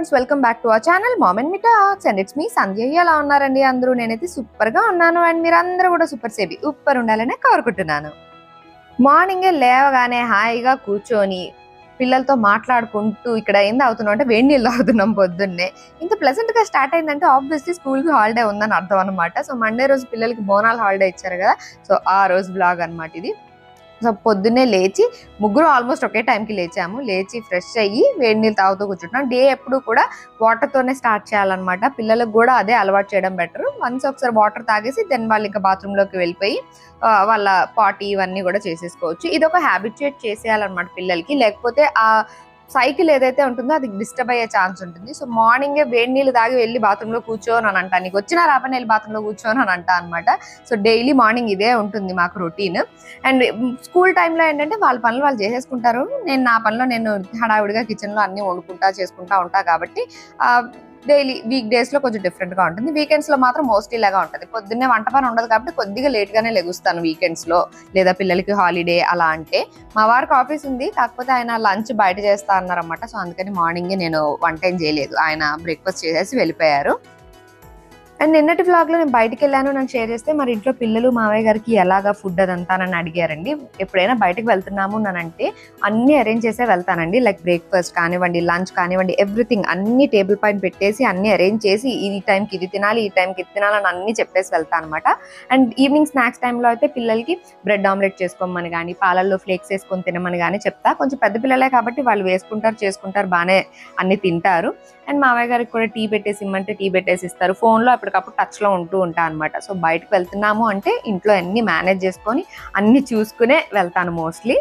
Friends, welcome back to our channel mom and me talks and it's me Sandhya. ఎలా ఉన్నారండి అందరూ? నేనైతే super గా ఉన్నాను అండ్ మీరు అందరూ కూడా సూపర్ ఉండాలనే కోరుకుంటున్నాను. మార్నింగే లేవగానే హాయిగా కూర్చొని పిల్లలతో మాట్లాడుకుంటూ ఇక్కడ ఏం తాగుతున్నాం అంటే వేడి నీళ్ళు తాగుతున్నాం పొద్దున్నే. ఇంత ప్లెజెంట్ గా స్టార్ట్ అయిందంటే ఆబ్వియస్లీ స్కూల్ కి హాలిడే ఉందని అర్థం అనమాట. సో మండే రోజు పిల్లలకి బోనాలు హాలిడే ఇచ్చారు కదా, సో ఆ రోజు బ్లాగ్ అనమాట ఇది. సో పొద్దున్నే లేచి ముగ్గురు ఆల్మోస్ట్ ఒకే టైంకి లేచి ఫ్రెష్ అయ్యి వేడి నీళ్ళు తాగుతూ కూర్చుంటున్నాం. డే ఎప్పుడు కూడా వాటర్తోనే స్టార్ట్ చేయాలన్నమాట. పిల్లలకు కూడా అదే అలవాటు చేయడం బెటర్. వన్స్ ఒకసారి వాటర్ తాగేసి దెన్ వాళ్ళు ఇంకా బాత్రూంలోకి వెళ్ళిపోయి వాళ్ళ పాటీ ఇవన్నీ కూడా చేసేసుకోవచ్చు. ఇది ఒక హ్యాబిచుయేట్ చేసేయాలన్నమాట పిల్లలకి, లేకపోతే ఆ సైకిల్ ఏదైతే ఉంటుందో అది డిస్టర్బ్ అయ్యే ఛాన్స్ ఉంటుంది. సో మార్నింగే వేడి నీళ్ళు తాగి వెళ్ళి బాత్రూంలో కూర్చోని అని అంటా, నీకు వచ్చినా రాపని వెళ్ళి బాత్రూంలో కూర్చోని అని అంటా అనమాట. సో డైలీ మార్నింగ్ ఇదే ఉంటుంది మాకు రొటీన్. అండ్ స్కూల్ టైంలో ఏంటంటే వాళ్ళ పనులు వాళ్ళు చేసేసుకుంటారు, నేను నా పనిలో నేను హడావిడిగా కిచెన్లో అన్నీ వండుకుంటా చేసుకుంటా ఉంటా కాబట్టి డైలీ వీక్ డేస్ లో కొంచెం డిఫరెంట్ గా ఉంటుంది. వీకెండ్స్ లో మాత్రం మోస్ట్లీ లాగా ఉంటుంది. పొద్దున్నే వంట పని ఉండదు కాబట్టి కొద్దిగా లేట్ గానే లెగుస్తాను వీకెండ్స్ లో, లేదా పిల్లలకి హాలిడే అలా అంటే. మా వారికి ఆఫీస్ ఉంది, కాకపోతే ఆయన లంచ్ బయట చేస్తా అన్నారన్నమాట. సో అందుకని మార్నింగే నేను వంట ఏం చేయలేదు, ఆయన బ్రేక్ఫాస్ట్ చేసేసి వెళ్ళిపోయారు. అండ్ నిన్నటి వ్లాగ్ లో నేను బయటకు వెళ్ళాను నన్ను షేర్ చేస్తే, మరి ఇంట్లో పిల్లలు మావయ్య గారికి ఎలాగా ఫుడ్ అదంతా నన్ను అడిగారండి. ఎప్పుడైనా బయటకు వెళ్తున్నాము అంటే అన్ని అరేంజ్ చేసే వెళ్తానండి. లైక్ బ్రేక్ఫాస్ట్ కానివ్వండి, లంచ్ కానివ్వండి, ఎవ్రీథింగ్ అన్ని టేబుల్ పైన పెట్టేసి అన్ని అరేంజ్ చేసి ఈ టైంకి ఇది తినాలి, ఈ టైంకి ఇది తినాలని అన్ని చెప్పేసి వెళ్తాను అనమాట. అండ్ ఈవినింగ్ స్నాక్స్ టైంలో అయితే పిల్లలకి బ్రెడ్ ఆమ్లెట్ చేసుకోమని కానీ, పాలల్లో ఫ్లేక్స్ వేసుకొని తినమని కానీ చెప్తా. కొంచెం పెద్ద పిల్లలే కాబట్టి వాళ్ళు వేసుకుంటారు, చేసుకుంటారు, బాగానే అన్ని తింటారు. అండ్ మావయ్య గారికి కూడా టీ పెట్టేసి ఇమ్మంటే టీ పెట్టేసి ఇస్తారు. ఫోన్లో అప్పటికప్పుడు టచ్లో ఉంటూ ఉంటా అనమాట. సో బయటకు వెళ్తున్నాము అంటే ఇంట్లో అన్ని మేనేజ్ చేసుకొని అన్ని చూసుకునే వెళ్తాను మోస్ట్లీ.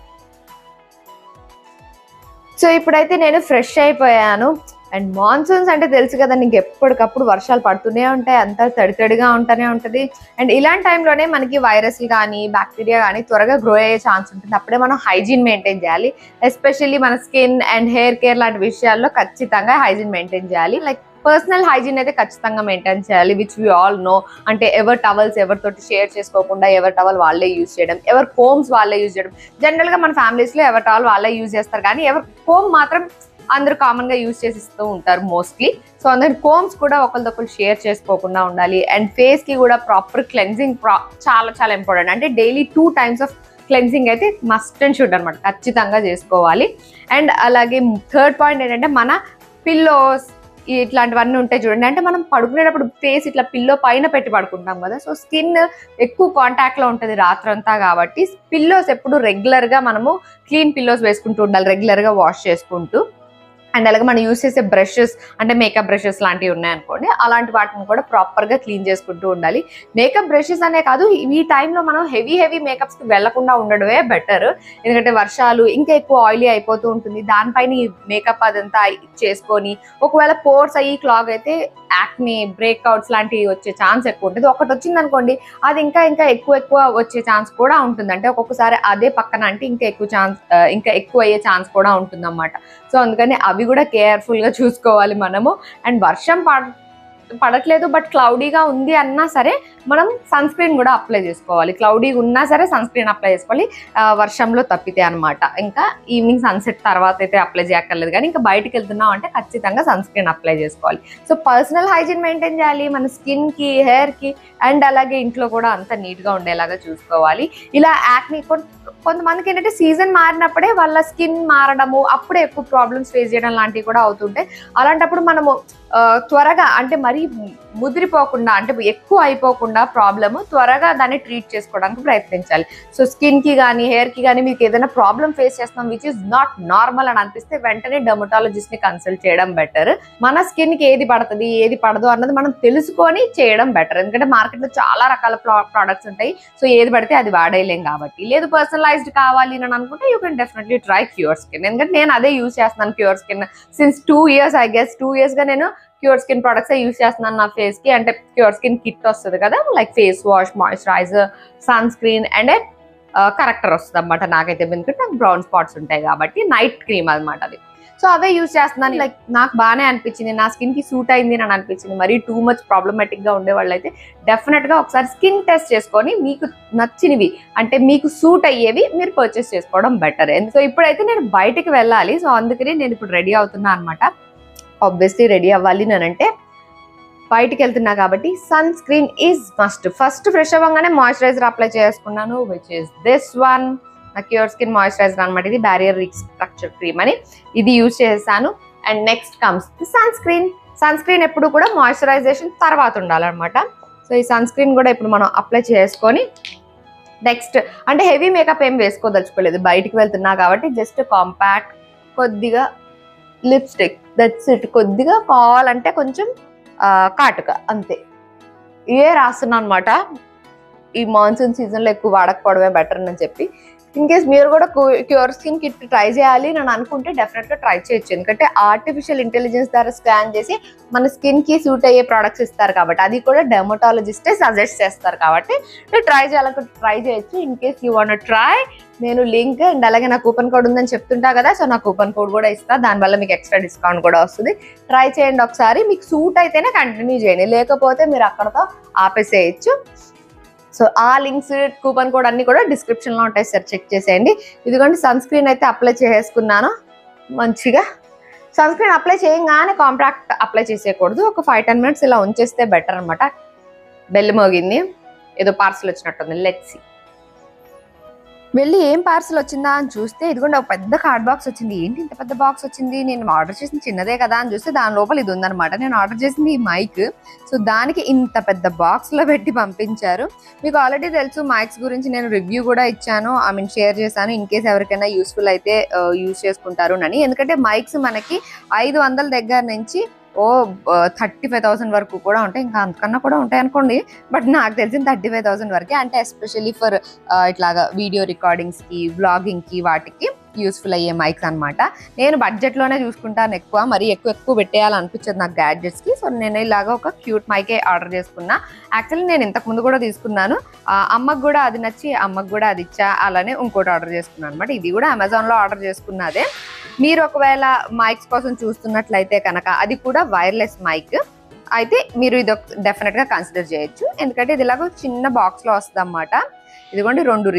సో ఇప్పుడైతే నేను ఫ్రెష్ అయిపోయాను. అండ్ మాన్సూన్స్ అంటే తెలుసు కదా, నీకు ఎప్పటికప్పుడు వర్షాలు పడుతూనే ఉంటాయి, అంతా తడితడిగా ఉంటూనే ఉంటుంది. అండ్ ఇలాంటి టైంలోనే మనకి వైరస్లు కానీ బ్యాక్టీరియా కానీ త్వరగా గ్రో అయ్యే ఛాన్స్ ఉంటుంది. అప్పుడే మనం హైజీన్ మెయింటైన్ చేయాలి. ఎస్పెషల్లీ మన స్కిన్ అండ్ హెయిర్ కేర్ లాంటి విషయాల్లో ఖచ్చితంగా హైజీన్ మెయింటైన్ చేయాలి. లైక్ పర్సనల్ హైజీన్ అయితే ఖచ్చితంగా మెయింటైన్ చేయాలి, విచ్ వీ ఆల్ నో. అంటే ఎవరి టవల్స్ ఎవరితోటి షేర్ చేసుకోకుండా ఎవరి టవల్ వాళ్ళే యూజ్ చేయడం, ఎవరి కోమ్స్ వాళ్ళే యూజ్ చేయడం. జనరల్గా మన ఫ్యామిలీస్లో ఎవరి టవల్ వాళ్ళే యూజ్ చేస్తారు, కానీ ఎవరి కోమ్ మాత్రం అందరూ కామన్ గా యూజ్ చేసి ఇస్తూ ఉంటారు మోస్ట్లీ. సో అందరి కోమ్స్ కూడా ఒకరిదొకరు షేర్ చేసుకోకుండా ఉండాలి. అండ్ ఫేస్ కి కూడా ప్రాపర్ క్లెన్జింగ్ చాలా చాలా ఇంపార్టెంట్. అంటే డైలీ 2 times ఆఫ్ క్లెన్జింగ్ అయితే మస్ట్ అండ్ షుడ్ అనమాట, ఖచ్చితంగా చేసుకోవాలి. అండ్ అలాగే థర్డ్ పాయింట్ ఏంటంటే, మన పిల్లోస్ ఇట్లాంటివన్నీ ఉంటాయి చూడండి. అంటే మనం పడుకునేటప్పుడు ఫేస్ ఇట్లా పిల్లో పైన పెట్టి పడుకుంటాం కదా, సో స్కిన్ ఎక్కువ కాంటాక్ట్ లో ఉంటుంది రాత్రంతా. కాబట్టి పిల్లోస్ ఎప్పుడు రెగ్యులర్ గా మనము క్లీన్ పిల్లోస్ వేసుకుంటూ ఉండాలి, రెగ్యులర్ గా వాష్ చేసుకుంటూ. అండ్ అలాగే మనం యూస్ చేసే బ్రషెస్, అంటే మేకప్ బ్రషెస్ లాంటివి ఉన్నాయనుకోండి, అలాంటి వాటిని కూడా ప్రాపర్గా క్లీన్ చేసుకుంటూ ఉండాలి. మేకప్ బ్రషెస్ అనే కాదు, ఈ టైంలో మనం హెవీ యాప్స్కి వెళ్లకుండా ఉండడమే బెటర్. ఎందుకంటే వర్షాలు ఇంకా ఎక్కువ ఆయిలీ అయిపోతూ ఉంటుంది, దానిపైన ఈ మేకప్ అదంతా చేసుకొని ఒకవేళ పోర్స్ అయ్యి క్లాగ్ అయితే యాక్ని బ్రేక్అవుట్స్ లాంటివి వచ్చే ఛాన్స్ ఎక్కువ ఉంటుంది. ఒకటి వచ్చింది అనుకోండి, అది ఇంకా ఎక్కువ వచ్చే ఛాన్స్ కూడా ఉంటుంది. అంటే ఒక్కొక్కసారి అదే పక్కన అంటే ఇంకా ఎక్కువ అయ్యే ఛాన్స్ కూడా ఉంటుంది అన్నమాట. సో అందుకని అవి కూడా కేర్ఫుల్ గా చూసుకోవాలి మనము. అండ్ వర్షం పడట్లేదు బట్ క్లౌడీగా ఉంది అన్నా సరే మనం సన్ స్క్రీన్ కూడా అప్లై చేసుకోవాలి. క్లౌడీగా ఉన్నా సరే సన్ స్క్రీన్ అప్లై చేసుకోవాలి, వర్షంలో తప్పితే అనమాట. ఇంకా ఈవినింగ్ సన్సెట్ తర్వాత అయితే అప్లై చేయక్కర్లేదు, కానీ ఇంకా బయటకు వెళ్తున్నాం అంటే ఖచ్చితంగా సన్ స్క్రీన్ అప్లై చేసుకోవాలి. సో పర్సనల్ హైజీన్ మెయింటైన్ చేయాలి, మన స్కిన్ కి, హెయిర్ కి, అండ్ అలాగే ఇంట్లో కూడా అంత నీట్ గా ఉండేలాగా చూసుకోవాలి. ఇలా యాక్ని కొంతమందికి ఏంటంటే సీజన్ మారినప్పుడే వాళ్ళ స్కిన్ మారడము, అప్పుడే ఎక్కువ ప్రాబ్లమ్స్ ఫేస్ చేయడం లాంటివి కూడా అవుతుంటాయి. అలాంటప్పుడు మనము త్వరగా అంటే మరీ ముదిరిపోకుండా, అంటే ఎక్కువ అయిపోకుండా ప్రాబ్లమ్ త్వరగా దాన్ని ట్రీట్ చేసుకోవడానికి ప్రయత్నించాలి. సో స్కిన్ కి కానీ హెయిర్ కి కానీ మీకు ఏదైనా ప్రాబ్లం ఫేస్ చేస్తున్నాం విచ్ ఇస్ నాట్ నార్మల్ అని అనిపిస్తే వెంటనే డెర్మటాలజిస్ట్ ని కన్సల్ట్ చేయడం బెటర్. మన స్కిన్ కి ఏది పడుతుంది ఏది పడదు అన్నది మనం తెలుసుకొని చేయడం బెటర్. ఎందుకంటే మార్కెట్ లో చాలా రకాల ప్రోడక్ట్స్ ఉంటాయి, సో ఏది పడితే అది వాడేయలేం కాబట్టి. లేదు పర్సనలైజ్డ్ కావాలి అని అనుకుంటే you can definitely try Cure Skin. ఎందుకంటే నేను అదే యూజ్ చేస్తున్నాను, Cure Skin since 2 years I guess. 2 years గా నేను క్యూర్ స్కిన్ ప్రొడక్ట్స్ యూజ్ చేస్తున్నాను నా ఫేస్ కి. అంటే క్యూర్ స్కిన్ కిట్ వస్తుంది కదా, like face wash, moisturizer, sunscreen and corrector వస్తుంది అనమాట. నాకైతే ఎందుకంటే నాకు బ్రౌన్ స్పాట్స్ ఉంటాయి కాబట్టి నైట్ క్రీమ్ అనమాట అది. సో అవే యూజ్ చేస్తున్నాను. లైక్ నాకు బాగానే అనిపించింది, నా స్కిన్ కి సూట్ అయింది అని అనిపించింది. మరీ టూ మచ్ ప్రాబ్లమాటిక్ గా ఉండే వాళ్ళు అయితే డెఫినెట్ గా ఒకసారి స్కిన్ టెస్ట్ చేసుకొని మీకు నచ్చినవి, అంటే మీకు సూట్ అయ్యేవి మీరు పర్చేస్ చేసుకోవడం బెటర్. సో ఇప్పుడైతే నేను బయటకు వెళ్ళాలి, సో అందుకని నేను ఇప్పుడు రెడీ అవుతున్నా అనమాట. ఆబ్వియస్లీ రెడీ అవ్వాలి అంటే బయటికి వెళ్తున్నా కాబట్టి sunscreen is must. First fresh అవ్వగానే మాయిశ్చరైజర్ అప్లై చేసుకున్నాను, విచ్ ఇస్ దిస్ వన్. నా క్యూర్ స్కిన్ మాయిశ్చరైజర్ అనమాట ఇది, బ్యారియర్ రీస్ట్రక్చర్ క్రీమ్ అని. ఇది యూజ్ చేశాను. And next comes the sunscreen. Sunscreen ఎప్పుడు కూడా మాయిశ్చరైజేషన్ తర్వాత ఉండాలన్నమాట. సో ఈ సన్ స్క్రీన్ కూడా ఇప్పుడు మనం అప్లై చేసుకొని నెక్స్ట్ అంటే హెవీ మేకప్ ఏం వేసుకోదలుచుకోలేదు, బయటికి వెళ్తున్నా కాబట్టి జస్ట్ కాంపాక్ట్, కొద్దిగా లిప్స్టిక్, దట్స్ ఇట్. కొద్దిగా కావాలంటే కొంచెం కాటుక, అంతే. ఇవే రాస్తున్నా అనమాట. ఈ మాన్సూన్ సీజన్లో ఎక్కువ వాడకపోవడమే బెటర్ అని చెప్పి. ఇన్ కేస్ మీరు కూడా క్యూర్ స్కిన్ కిట్ ట్రై చేయాలి అని అనుకుంటే డెఫినెట్గా ట్రై చేయొచ్చు. ఎందుకంటే ఆర్టిఫిషియల్ ఇంటెలిజెన్స్ ద్వారా స్కాన్ చేసి మన స్కిన్కి సూట్ అయ్యే ప్రోడక్ట్స్ ఇస్తారు కాబట్టి, అది కూడా డెర్మటాలజిస్టే సజెస్ట్ చేస్తారు కాబట్టి ట్రై చేయాలనుకుంటే ట్రై చేయొచ్చు. In case you want try, నేను లింక్ అండ్ అలాగే నా కూపన్ కోడ్ ఉందని చెప్తుంటా కదా, సో నా కూపన్ కోడ్ కూడా ఇస్తా, దానివల్ల మీకు ఎక్స్ట్రా డిస్కౌంట్ కూడా వస్తుంది. ట్రై చేయండి ఒకసారి, మీకు సూట్ అయితేనే కంటిన్యూ చేయండి, లేకపోతే మీరు అక్కడతో ఆపేసేయచ్చు. సో ఆ లింక్స్, కూపన్ కోడ్ అన్ని కూడా డిస్క్రిప్షన్లో ఉంటాయి సార్, చెక్ చేసేయండి. ఇదిగోండి సన్ స్క్రీన్ అయితే అప్లై చేసుకున్నాను మంచిగా. సన్ స్క్రీన్ అప్లై చేయగానే కాంపాక్ట్ అప్లై చేసేయకూడదు, ఒక 5-10 minutes ఇలా ఉంచేస్తే బెటర్ అనమాట. బెల్ మోగింది, ఏదో పార్సల్ వచ్చినట్టుంది, లెట్స్ సీ. వెళ్ళి ఏం పార్సల్ వచ్చిందా అని చూస్తే ఇదిగోండి ఒక పెద్ద కార్డ్ బాక్స్ వచ్చింది. ఏంటి ఇంత పెద్ద బాక్స్ వచ్చింది, నేను ఆర్డర్ చేసింది చిన్నదే కదా అని చూస్తే దాని లోపల ఇది ఉందనమాట. నేను ఆర్డర్ చేసింది ఈ మైక్, సో దానికి ఇంత పెద్ద బాక్స్లో పెట్టి పంపించారు. మీకు ఆల్రెడీ తెలుసు మైక్స్ గురించి నేను రివ్యూ కూడా ఇచ్చాను, షేర్ చేశాను. ఇన్ కేస్ ఎవరికైనా యూస్ఫుల్ అయితే యూజ్ చేసుకుంటారు అని. ఎందుకంటే మైక్స్ మనకి 500 దగ్గర నుంచి 35,000 వరకు కూడా ఉంటాయి, ఇంకా అంతకన్నా కూడా ఉంటాయి అనుకోండి. బట్ నాకు తెలిసిన 35,000 వరకే. అంటే ఎస్పెషల్లీ ఫర్ ఇట్లాగా వీడియో రికార్డింగ్స్కి, వ్లాగింగ్కి, వాటికి యూస్ఫుల్ అయ్యే మైక్స్ అనమాట. నేను బడ్జెట్లోనే చూసుకుంటాను ఎక్కువ, మరి ఎక్కువ పెట్టేయాలనిపించదు నాకు గ్యాడ్జెట్స్కి. సో నేను ఇలాగా ఒక క్యూట్ మైకే ఆర్డర్ చేసుకున్నా. యాక్చువల్లీ నేను ఇంతకుముందు కూడా తీసుకున్నాను, అమ్మకు కూడా అది నచ్చి అమ్మకు కూడా అది ఇచ్చా, అలానే ఇంకోటి ఆర్డర్ చేసుకున్నాను అనమాట. ఇది కూడా అమెజాన్లో ఆర్డర్ చేసుకున్నదే. మీరు ఒకవేళ మైక్స్ కోసం చూస్తున్నట్లయితే కనుక అది కూడా వైర్లెస్ మైక్ అయితే మీరు ఇది డెఫినెట్గా కన్సిడర్ చేయొచ్చు. ఎందుకంటే ఇది ఇలాగ చిన్న బాక్స్లో వస్తుంది అన్నమాట. ఇదిగోండి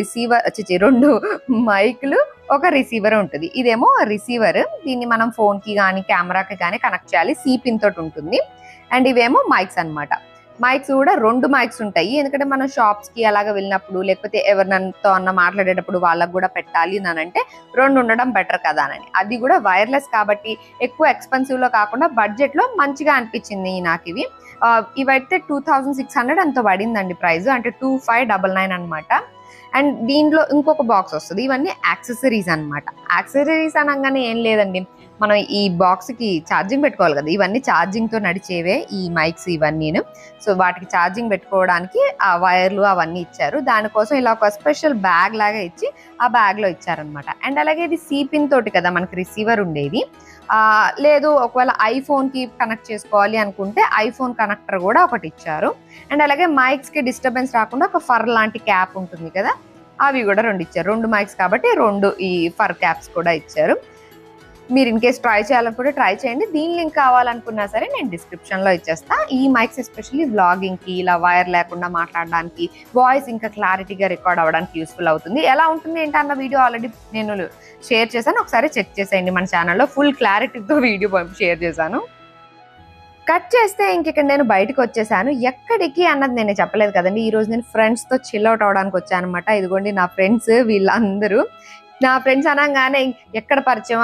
2 మైక్లు, ఒక రిసీవర్ ఉంటుంది. ఇదేమో రిసీవర్, దీన్ని మనం ఫోన్కి కానీ కెమెరాకి కానీ కనెక్ట్ చేయాలి, C-పిన్ తోటి ఉంటుంది. అండ్ ఇవేమో మైక్స్ అనమాట. మైక్స్ కూడా 2 మైక్స్ ఉంటాయి, ఎందుకంటే మనం షాప్స్కి అలాగ వెళ్ళినప్పుడు లేకపోతే ఎవరితో అన్న మాట్లాడేటప్పుడు వాళ్ళకు కూడా పెట్టాలి అని అంటే 2 ఉండడం బెటర్ కదా అని. అది కూడా వైర్లెస్ కాబట్టి ఎక్కువ ఎక్స్పెన్సివ్లో కాకుండా బడ్జెట్లో మంచిగా అనిపించింది నాకు ఇవి. ఇవైతే 2600 అంత పడిందండి ప్రైస్, అంటే 2599 అనమాట. అండ్ దీంట్లో ఇంకొక బాక్స్ వస్తుంది. ఇవన్నీ యాక్సెసరీస్ అనమాట. యాక్సెసరీస్ అనగానే ఏం లేదండి, మనం ఈ బాక్స్కి ఛార్జింగ్ పెట్టుకోవాలి కదా, ఇవన్నీ ఛార్జింగ్తో నడిచేవే ఈ మైక్స్ ఇవన్నీను. సో వాటికి ఛార్జింగ్ పెట్టుకోవడానికి ఆ వైర్లు అవన్నీ ఇచ్చారు. దానికోసం ఇలా ఒక స్పెషల్ బ్యాగ్ లాగా ఇచ్చి ఆ బ్యాగ్లో ఇచ్చారనమాట. అండ్ అలాగే ఇది C-పిన్ తోటి కదా మనకి రిసీవర్ ఉండేది. లేదు ఒకవేళ ఐఫోన్కి కనెక్ట్ చేసుకోవాలి అనుకుంటే ఐఫోన్ కనెక్టర్ కూడా ఒకటి ఇచ్చారు. అండ్ అలాగే మైక్స్కి డిస్టర్బెన్స్ రాకుండా ఒక ఫర్ లాంటి క్యాప్ ఉంటుంది కదా, అవి కూడా 2 ఇచ్చారు. 2 మైక్స్ కాబట్టి 2 ఈ ఫర్ క్యాప్స్ కూడా ఇచ్చారు. మీరు ఇన్ కేస్ ట్రై చేయాలనుకుంటే ట్రై చేయండి. దీని లింక్ కావాలనుకున్నా సరే నేను డిస్క్రిప్షన్లో ఇచ్చేస్తా. ఈ మైక్స్ ఎస్పెషల్లీ వ్లాగింగ్కి, ఇలా వైర్ లేకుండా మాట్లాడడానికి, వాయిస్ ఇంకా క్లారిటీగా రికార్డ్ అవ్వడానికి యూస్ఫుల్ అవుతుంది. ఎలా ఉంటుంది ఏంటన్న వీడియో ఆల్రెడీ నేను షేర్ చేశాను, ఒకసారి చెక్ చేసేయండి. మన ఛానల్లో ఫుల్ క్లారిటీతో వీడియో షేర్ చేశాను. కట్ చేస్తే ఇంకెక్కడ నేను బయటకు వచ్చేసాను. ఎక్కడికి అన్నది నేను చెప్పలేదు కదండి. ఈరోజు నేను ఫ్రెండ్స్తో చిల్ అవుట్ అవడానికి వచ్చాను అనమాట. ఇదిగోండి నా ఫ్రెండ్స్, వీళ్ళందరూ నా ఫ్రెండ్స్ అనగానే ఎక్కడ పరిచయం,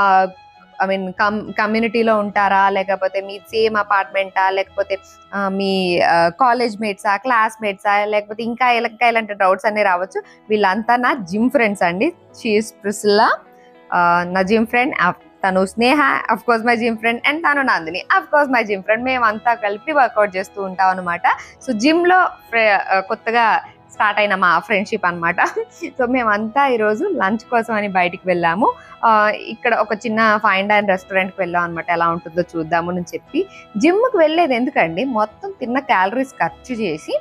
కమ్యూనిటీలో ఉంటారా, లేకపోతే మీ సేమ్ అపార్ట్మెంటా, లేకపోతే మీ కాలేజ్ మేట్సా, క్లాస్మేట్సా, లేకపోతే ఇంకా ఇలాంటి డౌట్స్ అన్నీ రావచ్చు. వీళ్ళంతా నా జిమ్ ఫ్రెండ్స్ అండి. షీఈస్ ప్రిసిల్లా, నా జిమ్ ఫ్రెండ్. తను Sneha, of course my gym friend. And తను Nandini, of course my gym friend. మేమంతా కలిపి వర్కౌట్ చేస్తూ ఉంటాం అనమాట. సో జిమ్లో కొత్తగా స్టార్ట్ అయిన మా ఫ్రెండ్షిప్ అనమాట. సో మేమంతా ఈరోజు లంచ్ కోసం అని బయటికి వెళ్ళాము. ఇక్కడ ఒక చిన్న ఫైన్ డైన్ రెస్టారెంట్కి వెళ్ళాం అనమాట. ఎలా ఉంటుందో చూద్దాము అని చెప్పి. జిమ్కి వెళ్ళేది ఎందుకండి, మొత్తం తిన్న క్యాలరీస్ ఖర్చు చేసి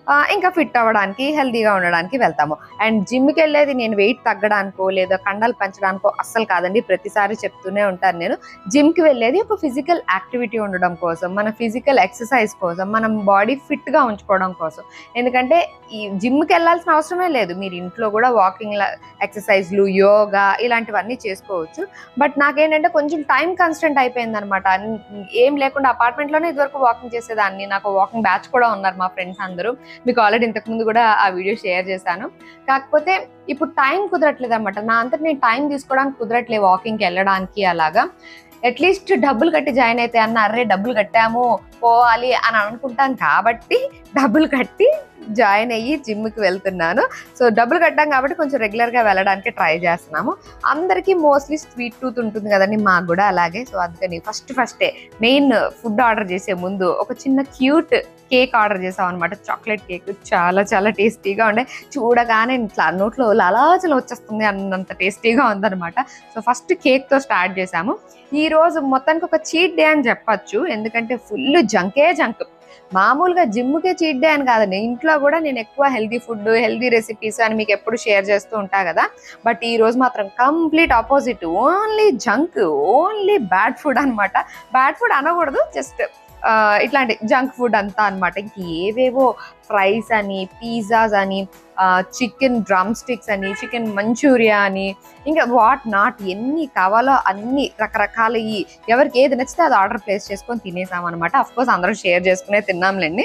ఇంకా ఫిట్ అవ్వడానికి హెల్తీగా ఉండడానికి వెళ్తాము. అండ్ జిమ్కి వెళ్ళేది నేను వెయిట్ తగ్గడానికో లేదా కండలు పెంచడానికో అస్సలు కాదండి. ప్రతిసారి చెప్తూనే ఉంటాను నేను, జిమ్కి వెళ్ళేది ఒక ఫిజికల్ యాక్టివిటీ ఉండడం కోసం, మన ఫిజికల్ ఎక్సర్సైజ్ కోసం, మనం బాడీ ఫిట్గా ఉంచుకోవడం కోసం. ఎందుకంటే ఈ జిమ్కి వెళ్ళాల్సిన అవసరమే లేదు, మీరు ఇంట్లో కూడా వాకింగ్ ఎక్సర్సైజ్లు, యోగా ఇలాంటివన్నీ చేసుకోవచ్చు. బట్ నాకేంటంటే కొంచెం టైం కన్స్టెంట్ అయిపోయింది అనమాట. ఏం లేకుండా అపార్ట్మెంట్లోనే ఇదివరకు వాకింగ్ చేసేదాన్ని. నాకు వాకింగ్ బ్యాచ్ కూడా ఉన్నారు మా ఫ్రెండ్స్ అందరూ. మీకు ఆల్రెడీ ఇంతకుముందు కూడా ఆ వీడియో షేర్ చేశాను. కాకపోతే ఇప్పుడు టైం కుదరట్లేదు అనమాట. నా అంతా నేను టైం తీసుకోవడానికి కుదరట్లేదు వాకింగ్కి వెళ్ళడానికి. అలాగా అట్లీస్ట్ డబ్బులు కట్టి జాయిన్ అయితే అన్న, అర్రే డబ్బులు కట్టాము పోవాలి అని అనుకుంటాం కాబట్టి డబ్బులు కట్టి జాయిన్ అయ్యి జిమ్కి వెళ్తున్నాను. సో డబ్బులు కట్టాం కాబట్టి కొంచెం రెగ్యులర్గా వెళ్ళడానికి ట్రై చేస్తున్నాము. అందరికీ మోస్ట్లీ స్వీట్ టూత్ ఉంటుంది కదండి, మాకు కూడా అలాగే. సో అందుకని ఫస్టే మెయిన్ ఫుడ్ ఆర్డర్ చేసే ముందు ఒక చిన్న క్యూట్ కేక్ ఆర్డర్ చేసాం అనమాట. చాక్లెట్ కేక్ చాలా చాలా టేస్టీగా ఉండే, చూడగానే ఇట్లా నోట్లో లాలాజలం వచ్చేస్తుంది అన్నంత టేస్టీగా ఉందన్నమాట. సో ఫస్ట్ కేక్తో స్టార్ట్ చేసాము. ఈ రోజు మొత్తానికి ఒక చీట్ డే అని చెప్పచ్చు, ఎందుకంటే ఫుల్ జంక్. మామూలుగా జిమ్కే చీట్ డే అని కాదండి, ఇంట్లో కూడా నేను ఎక్కువ హెల్తీ ఫుడ్, హెల్తీ రెసిపీస్ అని మీకు ఎప్పుడు షేర్ చేస్తూ ఉంటా కదా. బట్ ఈ రోజు మాత్రం complete opposite, only junk, only bad food అనమాట. బ్యాడ్ ఫుడ్ అనకూడదు, జస్ట్ ఇట్లాంటి జంక్ ఫుడ్ అంతా అనమాట. ఇంక ఏవేవో ఫ్రైస్ అని, పిజ్జాస్ అని, చికెన్ డ్రమ్ స్టిక్స్ అని, చికెన్ మంచూరియా అని, ఇంకా వాట్ నాట్ ఎన్ని కావాలో అన్ని రకరకాల ఎవరికి ఏది నచ్చితే అది ఆర్డర్ ప్లేస్ చేసుకొని తినేసాం అనమాట. అఫ్కోర్స్ అందరూ షేర్ చేసుకునే తిన్నాంలేండి.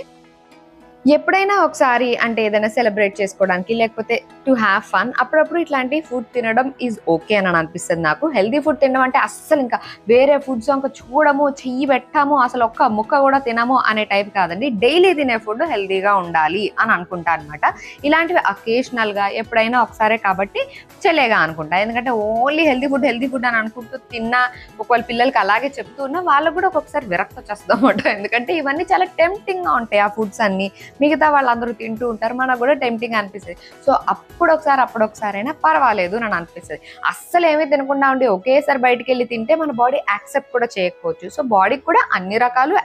ఎప్పుడైనా ఒకసారి అంటే ఏదైనా సెలబ్రేట్ చేసుకోవడానికి, లేకపోతే టు హ్యావ్ ఫన్, అప్పుడప్పుడు ఇట్లాంటి ఫుడ్ తినడం ఈజ్ ఓకే అని అనిపిస్తుంది నాకు. హెల్తీ ఫుడ్ తినడం అంటే అస్సలు ఇంకా వేరే ఫుడ్స్ ఇంకా చూడము, చెయ్యి పెట్టాము, అసలు ఒక్క ముక్క కూడా తినము అనే టైప్ కాదండి. డైలీ తినే ఫుడ్ హెల్తీగా ఉండాలి అని అనుకుంటా అనమాట. ఇలాంటివి అకేషనల్గా ఎప్పుడైనా ఒకసారే కాబట్టి చెల్లేగా అనుకుంటా. ఎందుకంటే ఓన్లీ హెల్తీ ఫుడ్ అని అనుకుంటూ తిన్నా, ఒకవేళ పిల్లలకి అలాగే చెప్తూ ఉన్నా వాళ్ళకు కూడా ఒక్కొక్కసారి విరక్తి వచ్చేస్తుంది అనమాట. ఎందుకంటే ఇవన్నీ చాలా టెంప్టింగ్గా ఉంటాయి ఆ ఫుడ్స్ అన్ని. మిగతా వాళ్ళందరూ తింటూ ఉంటారు, మనకు కూడా టెంప్టింగ్ అనిపిస్తుంది. సో అప్పుడొకసారి అయినా పర్వాలేదు అని అనిపిస్తుంది. అస్సలు ఏమీ తినకుండా ఉండి ఒకేసారి బయటికి వెళ్ళి తింటే మన బాడీ యాక్సెప్ట్ కూడా చేయకపోవచ్చు. సో బాడీకి కూడా అన్ని రకాలు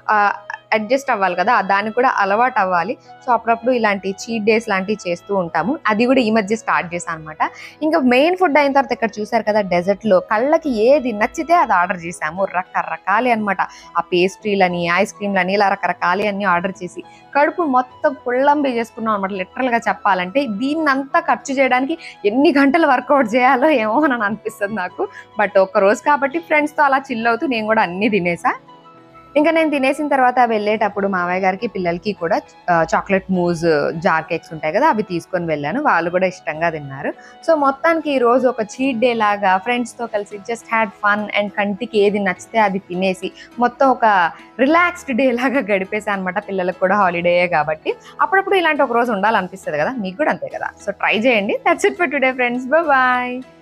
అడ్జస్ట్ అవ్వాలి కదా, దానికి కూడా అలవాటు అవ్వాలి. సో అప్పుడప్పుడు ఇలాంటి చీట్ డేస్ లాంటివి చేస్తూ ఉంటాము. అది కూడా ఈ మధ్య స్టార్ట్ చేశాను అనమాట. ఇంకా మెయిన్ ఫుడ్ అయిన తర్వాత ఇక్కడ చూసారు కదా, డెజర్ట్లో కళ్ళకి ఏది నచ్చితే అది ఆర్డర్ చేసాము. రకరకాలి అనమాట. ఆ పేస్ట్రీలని, ఐస్ క్రీమ్లని, ఇలా రకరకాలి అన్ని ఆర్డర్ చేసి కడుపు మొత్తం పుల్లంబి చేసుకున్నాం అనమాట. లిటరల్గా చెప్పాలంటే దీన్నంతా ఖర్చు చేయడానికి ఎన్ని గంటలు వర్కౌట్ చేయాలో ఏమో అని అనిపిస్తుంది నాకు. బట్ ఒక్క రోజు కాబట్టి ఫ్రెండ్స్తో అలా చిల్ అవుతూ నేను కూడా అన్ని తినేసా. ఇంకా నేను తినేసిన తర్వాత వెళ్ళేటప్పుడు మావయ్య గారికి, పిల్లలకి కూడా చాక్లెట్ మూజ్ జార్ కేక్స్ ఉంటాయి కదా, అవి తీసుకొని వెళ్ళాను. వాళ్ళు కూడా ఇష్టంగా తిన్నారు. సో మొత్తానికి ఈ రోజు ఒక చీట్ డే లాగా ఫ్రెండ్స్తో కలిసి జస్ట్ హ్యాడ్ ఫన్ అండ్ కంటికి ఏది నచ్చితే అది తినేసి మొత్తం ఒక రిలాక్స్డ్ డే లాగా గడిపేసాను అనమాట. పిల్లలకు కూడా హాలిడేయే కాబట్టి అప్పుడప్పుడు ఇలాంటి ఒక రోజు ఉండాలనిపిస్తుంది కదా, మీకు కూడా అంతే కదా. సో ట్రై చేయండి. That's it for today friends, bye.